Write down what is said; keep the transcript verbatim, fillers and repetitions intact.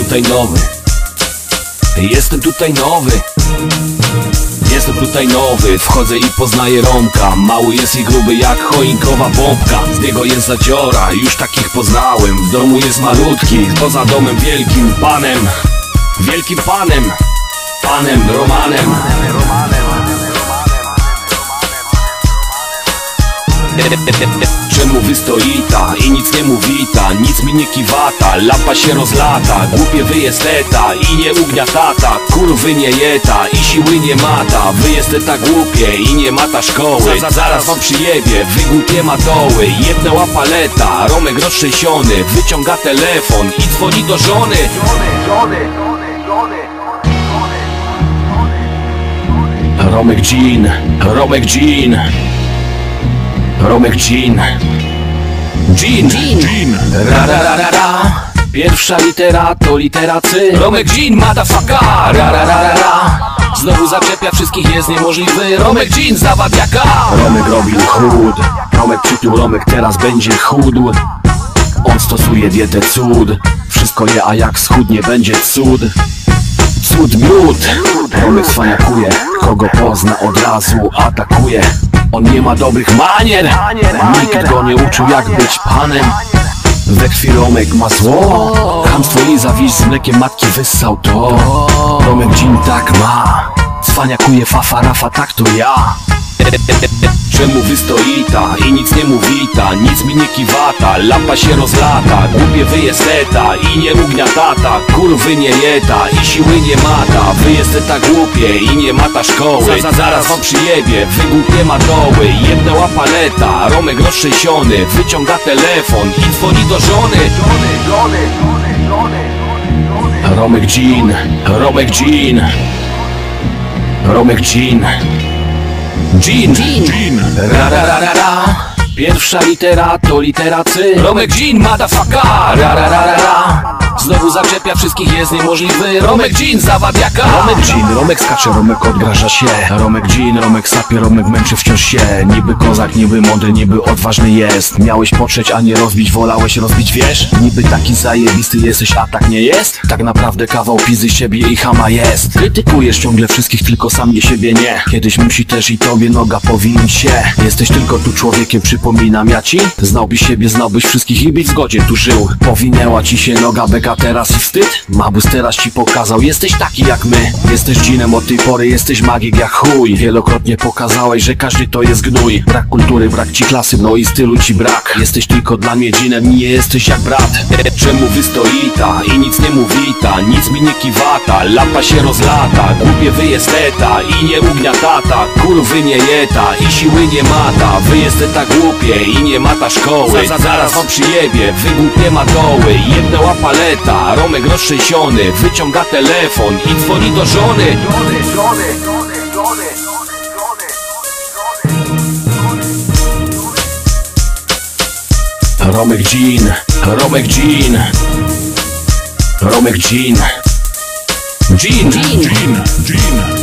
tutaj nowy. Jestem tutaj nowy. Jestem tutaj nowy, wchodzę i poznaję Romka. Mały jest i gruby jak choinkowa bombka. Z niego jest zadziora, już takich poznałem. W domu jest malutki, poza domem wielkim panem. Wielkim panem, panem Romanem. Czemu wystoita i nic nie mówita, nic mi nie kiwata, lampa się rozlata, głupie wy jesteta i nie ugniatata, kurwy nie jeta i siły nie mata, wy jesteta głupie i nie mata szkoły. Za, zaraz wam przyjebie, wy głupie matoły, jebnęła paleta, Romek roztrzęsiony, wyciąga telefon i dzwoni do żony. Romek Jean, Romek Jean, Romek Jean, Jean, Jean. Ra, ra, ra, ra, ra. Pierwsza litera to litera C. Romek Jean, motherfucker. Ra, ra, ra, ra, ra. Znowu zaczepia, wszystkich jest niemożliwy. Romek Jean, zawadiaka. Romek robił chód, Romek przytuł, Romek teraz będzie chudł. On stosuje dietę cud, wszystko je, a jak schudnie będzie cud. Cud miód. Romek swaniakuje, kogo pozna od razu atakuje. On nie ma dobrych manier, nikt go nie uczył jak być panem. We krwi Romek ma zło, chamstwo i zawiść z mlekiem matki wyssał to. Romek Jean tak ma, cwaniakuje fafa rafa, tak to ja. Czemu wystoita i nic nie mówita, nic mi nie kiwata, lampa się rozlata, głupie wy jesteta i nie ugniatata, kurwy nie jeta i siły nie mata, wy jesteta głupie i nie mata szkoły. Za, zaraz wam przyjebie, wy głupie matoły, jebnęła paleta, Romek roztrzęsiony, wyciąga telefon i dzwoni do żony. Romek Jean, Romek Jean, Romek Jean, Jean, Jean. Ra, ra, ra, ra, ra. Pierwsza litera to litera C. Romek Jean, motherfucker. Ra, ra, ra, ra, ra. Znowu zaczepia, wszystkich jest niemożliwy. Romek Jean, zawadiaka. Romek Jean, Romek skacze, Romek odgraża się. Romek Jean, Romek sapie, Romek męczy wciąż się. Niby kozak, niby mądry, niby odważny jest. Miałeś potrzeć, a nie rozbić, wolałeś rozbić, wiesz? Niby taki zajebisty jesteś, a tak nie jest? Tak naprawdę kawał pizzy siebie i chama jest. Krytykujesz ciągle wszystkich, tylko sam nie siebie nie. Kiedyś musi też i tobie noga powinąć się. Jesteś tylko tu człowiekiem, przypominam ja ci. Znałbyś siebie, znałbyś wszystkich i byś w zgodzie tu żył. Powinęła ci się noga, beka teraz i wstyd? Mabus teraz ci pokazał, jesteś taki jak my. Jesteś dżinem od tej pory, jesteś magik jak chuj. Wielokrotnie pokazałeś, że każdy to jest gnój. Brak kultury, brak ci klasy, no i stylu ci brak. Jesteś tylko dla mnie dżinem, nie jesteś jak brat. Czemu wystoita i nic nie mówita, nic mi nie kiwata, lampa się rozlata, głupie wy jesteta i nie ugniatata, kurwy nie jeta i siły nie mata, wy jesteta głupie i nie mata szkoły. Za, zaraz wam przyjebie, wy głupie matoły, jebnęła paleta, Romek roztrzęsiony, wyciąga telefon i dzwoni do żony. Romek Jean, Romek Jean, Romek Jean, Jean, Jean, Jean.